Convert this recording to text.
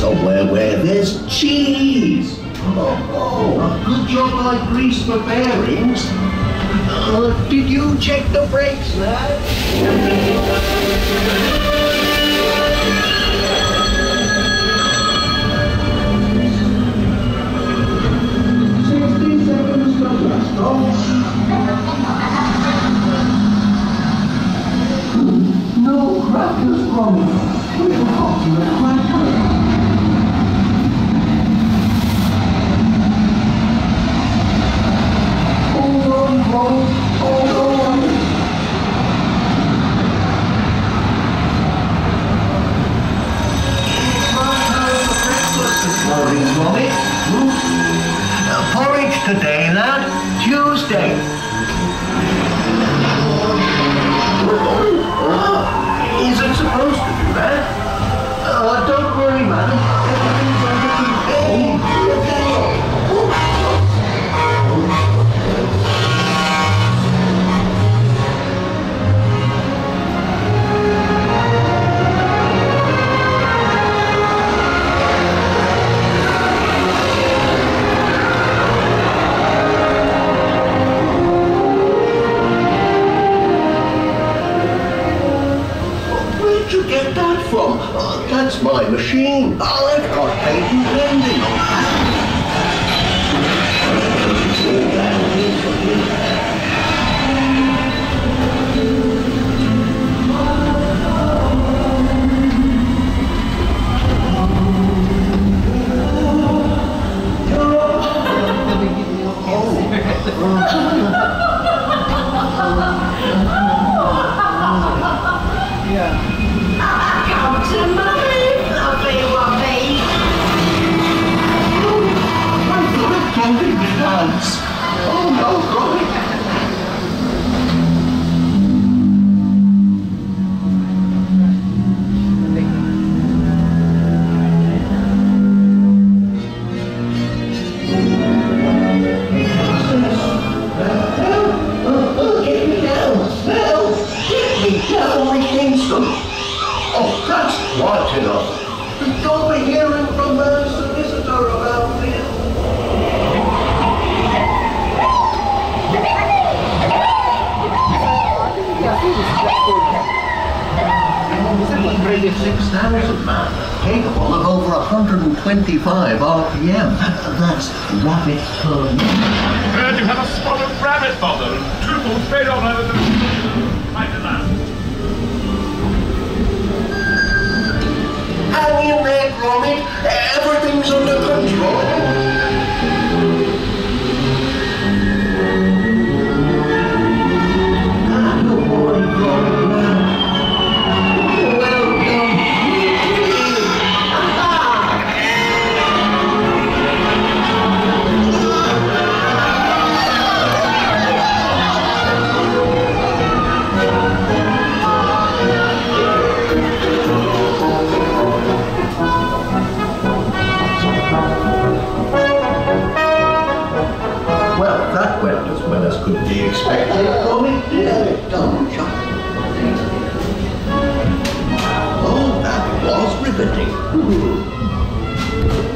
somewhere where there's cheese. Good job I greased the bearings. Did you check the brakes, lad? 60 seconds to blast off. No crackers from it. We'll hot you a cracker. Hold on, Robert. Hold on. It's my time for breakfast this morning, Robert. Porridge today, lad. Tuesday. Is it supposed to do that? Don't worry, man. Everything's under control. That's my machine. I've got patent pending on that. Oh no, God! Get me down! Help! Get me down, Kingston! Oh, that's quite enough. You'll be hearing from the solicitor about this. Maybe 6,000 man, capable of over 125 RPM. That's rabbits per minute. Heard you have a spotted rabbit, father, and triple straight on over the... Right to that. Hang in there, Gromit. Everything's under control. Good boy, Gromit. Could be expected. Oh, that was riveting.